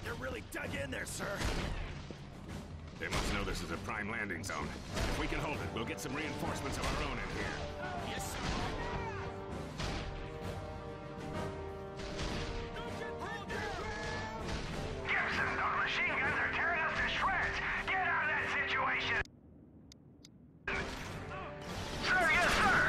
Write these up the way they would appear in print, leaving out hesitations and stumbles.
You're really dug in there, sir. They must know this is a prime landing zone. If we can hold it, we'll get some reinforcements of our own in here. Yes, sir. Gibson, those machine guns are tearing us to shreds! Get out of that situation! Sir, yes, sir!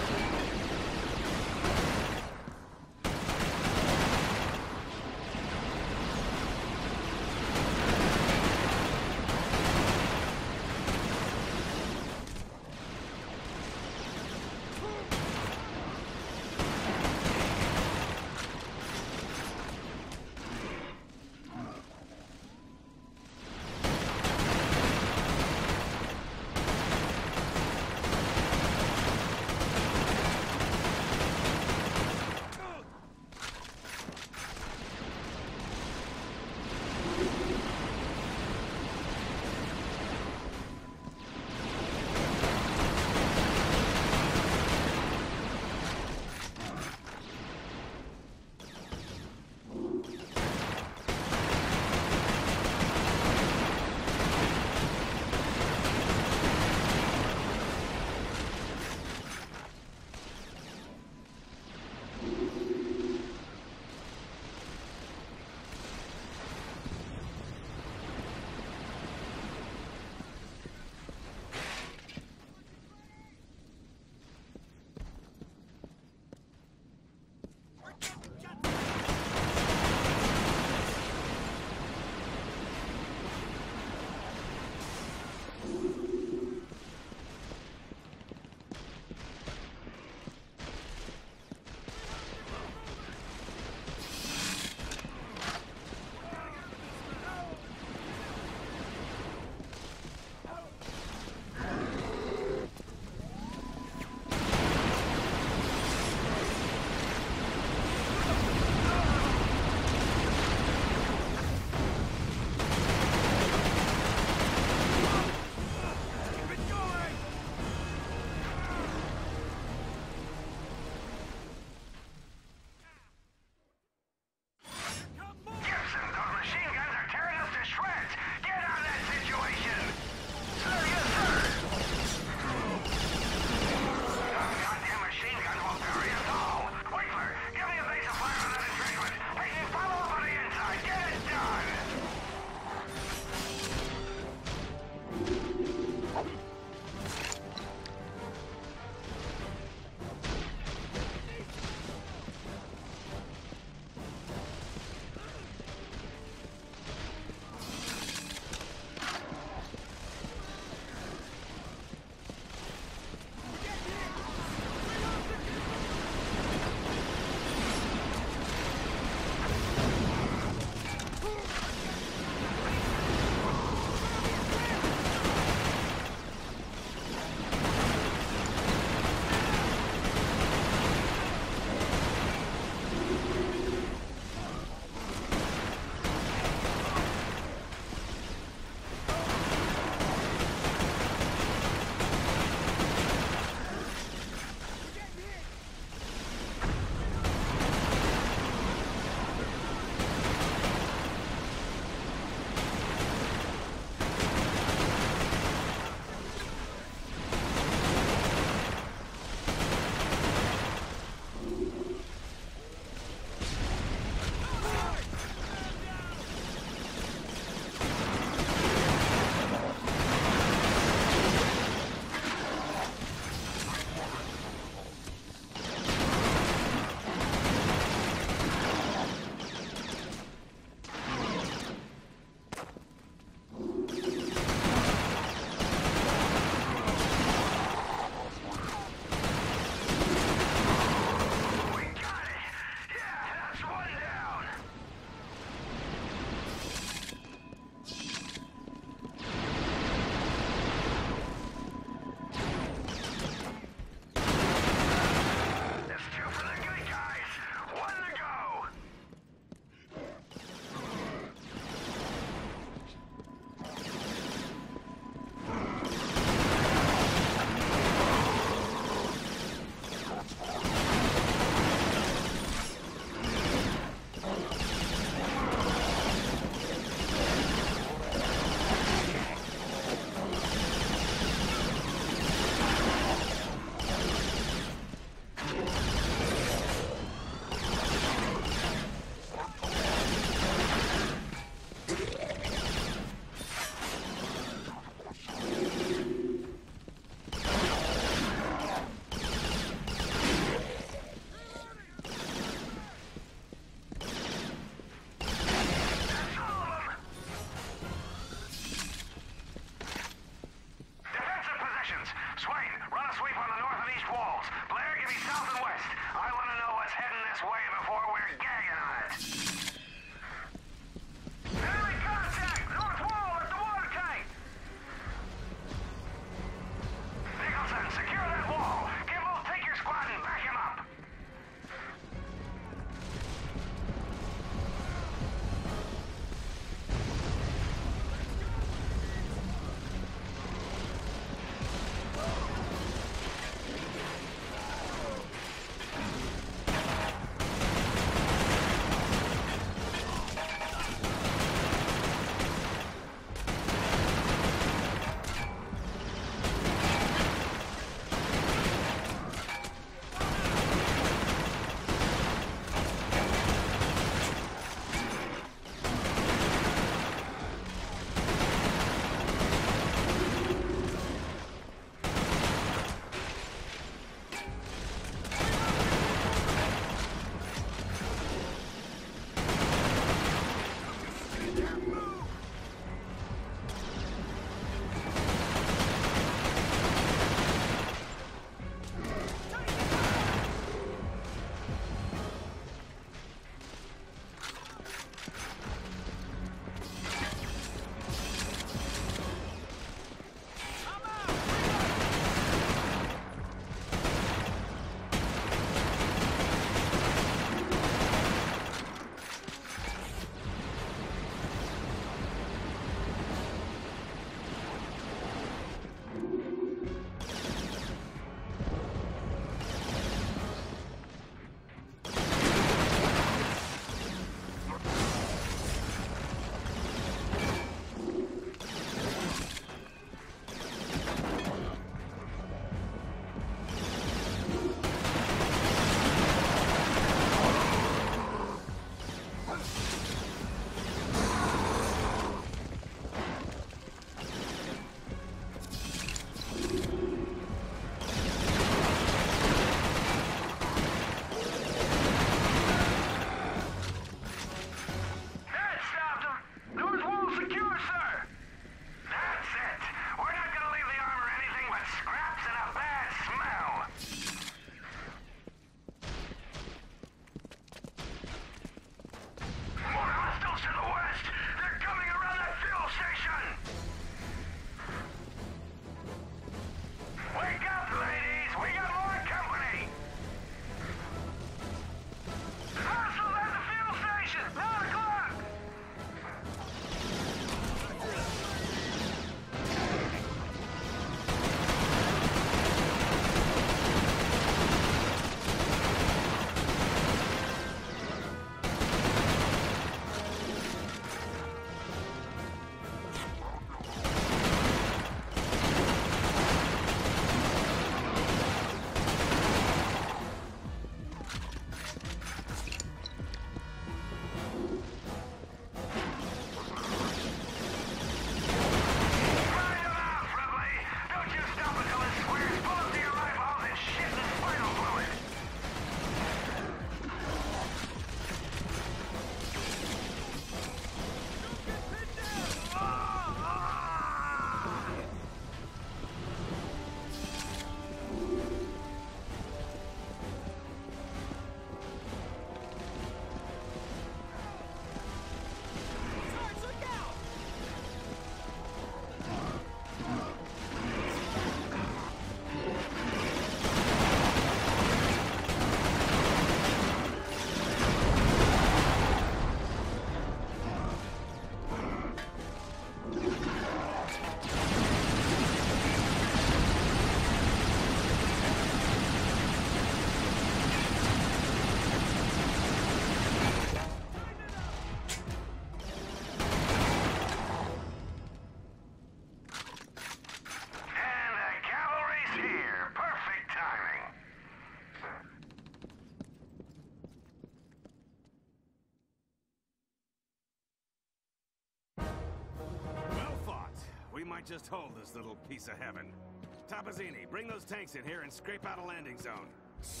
might just hold this little piece of heaven. Tapazzini, bring those tanks in here and scrape out a landing zone. Sir!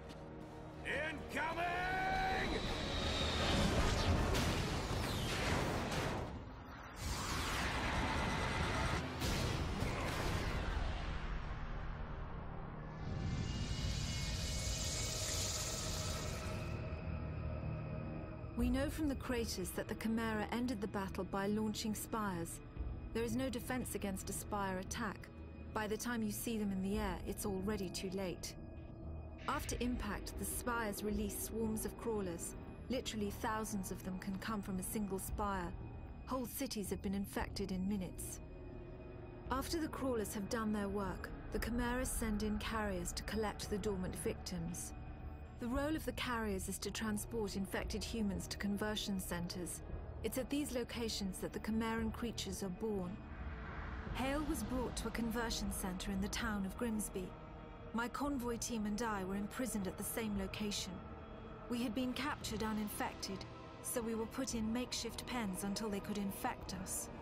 Incoming! We know from the craters that the Chimera ended the battle by launching spires. There is no defense against a spire attack. By the time you see them in the air, it's already too late. After impact, the spires release swarms of crawlers. Literally thousands of them can come from a single spire. Whole cities have been infected in minutes. After the crawlers have done their work, the Chimeras send in carriers to collect the dormant victims. The role of the carriers is to transport infected humans to conversion centers. It's at these locations that the Chimeran creatures are born. Hale was brought to a conversion center in the town of Grimsby. My convoy team and I were imprisoned at the same location. We had been captured uninfected, so we were put in makeshift pens until they could infect us.